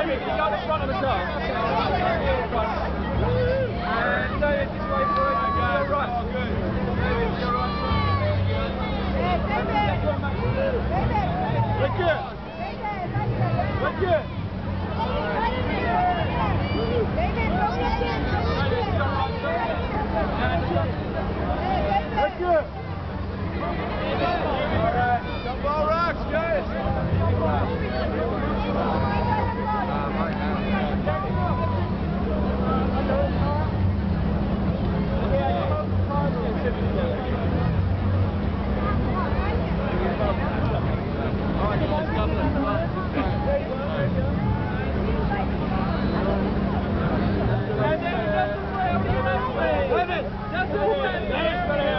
David, you go to the front of the car. And David, this way for it. You're right. Oh, good. David, you're right. Look good. Look good. Look good. All right. Gumball rocks, guys. Just the way.